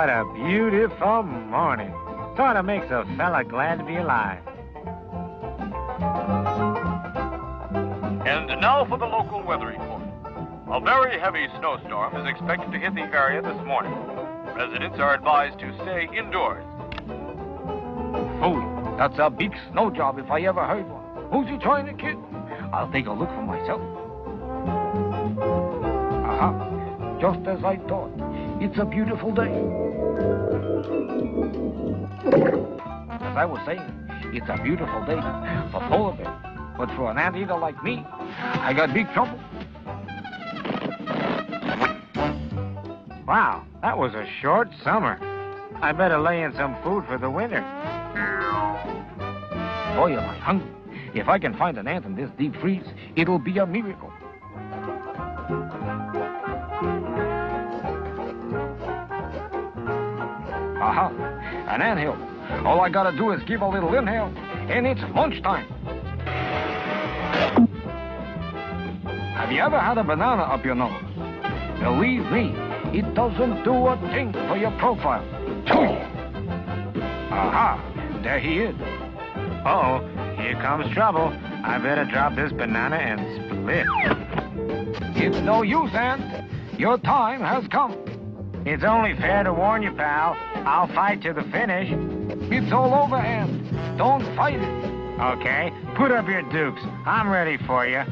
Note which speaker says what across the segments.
Speaker 1: What a beautiful morning. Sort of makes a fella glad to be alive.
Speaker 2: And now for the local weather report. A very heavy snowstorm is expected to hit the area this morning. Residents are advised to stay indoors.
Speaker 3: Holy, that's a big snow job if I ever heard one. Who's he trying to kid? I'll take a look for myself. Aha, just as I thought. It's a beautiful day. As I was saying, it's a beautiful day for polar bears. But for an anteater like me, I got big trouble.
Speaker 1: Wow, that was a short summer. I better lay in some food for the winter.
Speaker 3: Boy, am I hungry. If I can find an ant in this deep freeze, it'll be a miracle. Aha, an anthill. All I gotta do is give a little inhale, and it's lunchtime. Have you ever had a banana up your nose? Believe me, it doesn't do a thing for your profile. Aha, there he is.
Speaker 1: Uh-oh, here comes trouble. I better drop this banana and split.
Speaker 3: It's no use, Ant. Your time has come.
Speaker 1: It's only fair to warn you, pal. I'll fight to the finish.
Speaker 3: It's all over, Ant. Don't fight it.
Speaker 1: Okay, put up your dukes. I'm ready for you.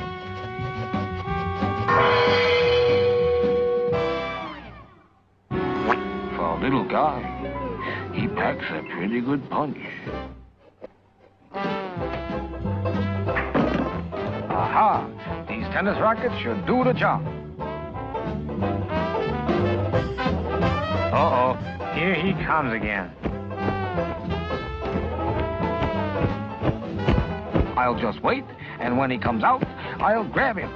Speaker 3: For a little guy, he packs a pretty good punch. Aha! These tennis rackets should do the job.
Speaker 1: Uh-oh, here he comes again.
Speaker 3: I'll just wait, and when he comes out, I'll grab him.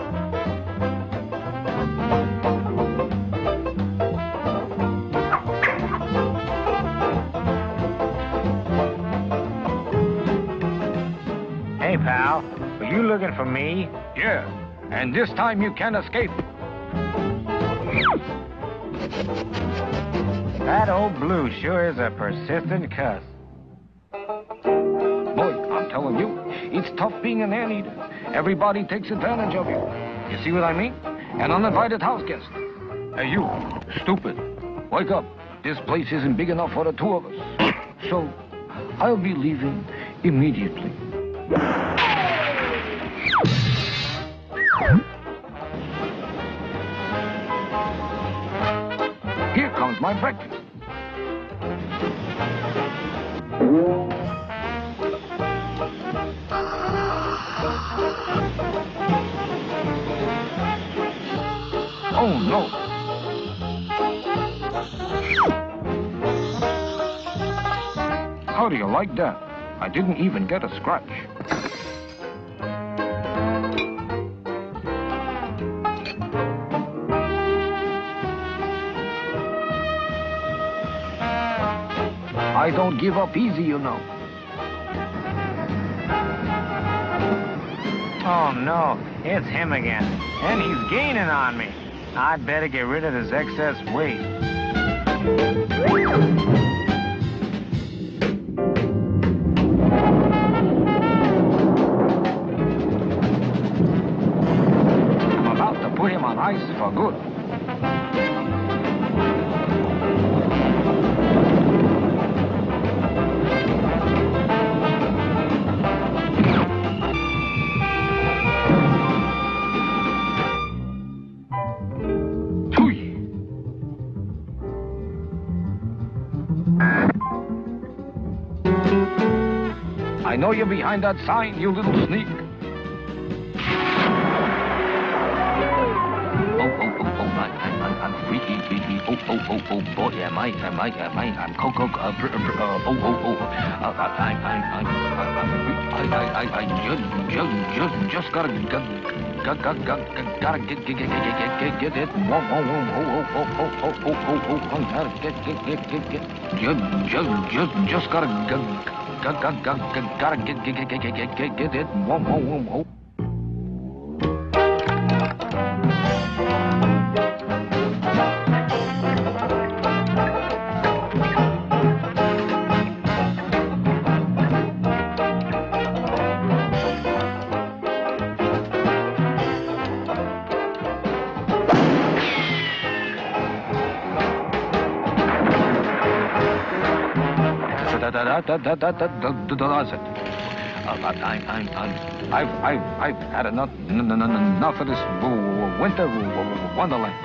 Speaker 1: Hey, pal, were you looking for me?
Speaker 3: Yeah, and this time you can't escape.
Speaker 1: That old Blue sure is a persistent cuss.
Speaker 3: Boy, I'm telling you, it's tough being an anteater. Everybody takes advantage of you. You see what I mean? An uninvited house guest. Hey, you, stupid. Wake up. This place isn't big enough for the two of us. So, I'll be leaving immediately. Here comes my breakfast. Oh, no. How do you like that? I didn't even get a scratch. I don't give up easy, you know.
Speaker 1: Oh, no, it's him again. And he's gaining on me. I'd better get rid of this excess weight.
Speaker 3: I'm about to put him on ice for good. I know you're behind that sign, you little sneak. I'm freaky. Oh, boy, am I, I'm Coco, I'm just gotta get it. Just gotta get it. does it. I've had enough of this winter wonderland.